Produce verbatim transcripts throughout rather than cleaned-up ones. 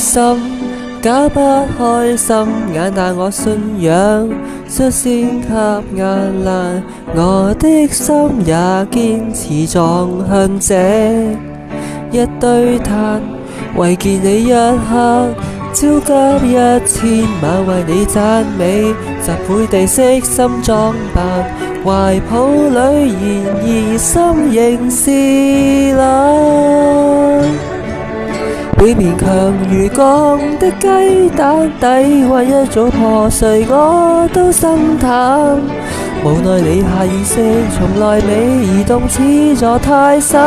心，假不開心，眼但我信仰，率先給壓爛我的心，也堅持撞向這一堆炭，為見你一刻，焦急一千晚為你讚美，集會地悉心裝扮，懷抱裏然而心仍是冷。表面強如鋼的雞蛋，底蘊一早破碎，我都心淡。無奈你下意識從來未移動，似座泰山。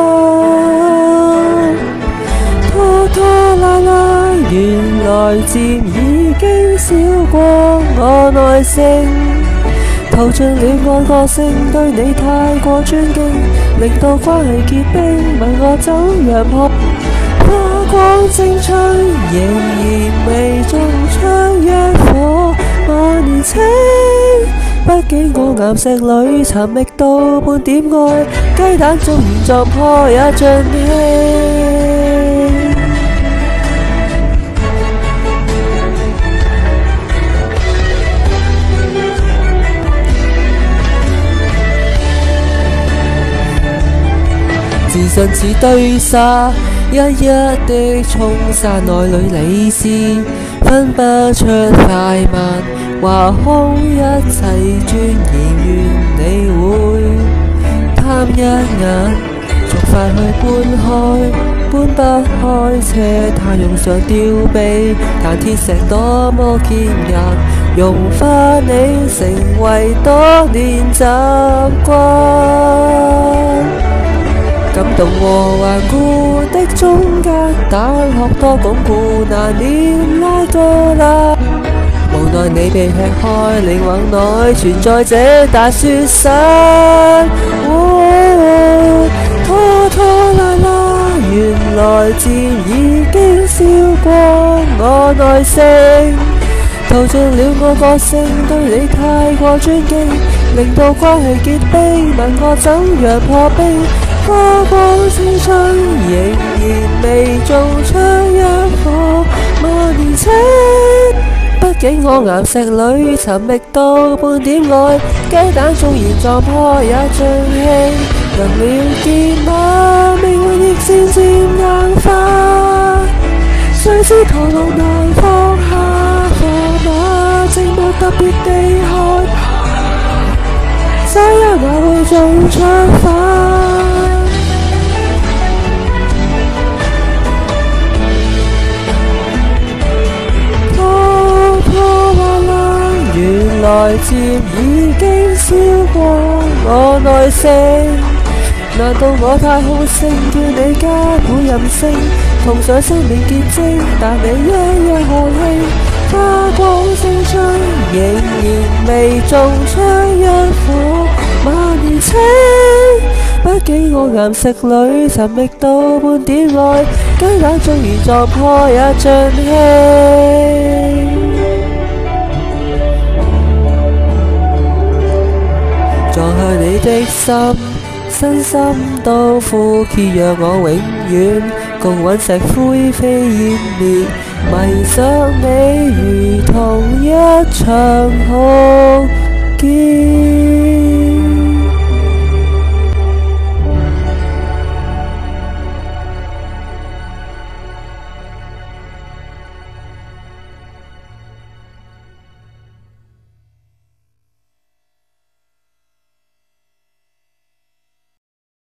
拖拖拉拉，原來漸已經燒光我耐性，投盡了愛個性，對你太過尊敬，令到關係結冰，問我怎樣破。花光青春，仍然未中槍一顆萬年青。畢竟我岩石裏尋覓到半點愛，雞蛋縱然撞破也盡興。自信似堆沙，一一的沖散內裏理智，分不出快慢，話空一切尊嚴，願你會貪一眼，逐塊去搬開，搬不開車太用上吊臂，但鐵石多麼堅硬，融化你成為多年習慣。感動和頑固的中間，蛋殼多鞏固，難免拉個啦。無奈你被吃開，靈魂內存在這大雪山。哦，拖拖拉拉，原來漸已經燒光我耐性，投盡了我個性，對你太過尊敬，令到關係結冰，問我怎樣破冰。花光青春，仍然未中槍一顆萬年青。畢竟我岩石裏尋覓到半點愛，雞蛋縱然撞破也盡興。能了結嗎？命運亦漸漸硬化，誰知頭腦難放下砝碼，寂寞特別地渴，這一晚會中槍法。原來漸已經燒光我耐性，難道我太好勝，叫你加倍任性，同上生命結晶，但你一一看輕。花光青春，仍然未中槍一顆萬年青。畢竟我岩石裏尋覓到半點愛，雞蛋縱然撞破也盡興。撞向你的心，身心都枯竭，讓我永遠共隕石灰飛煙滅，迷上你如同一場浩劫。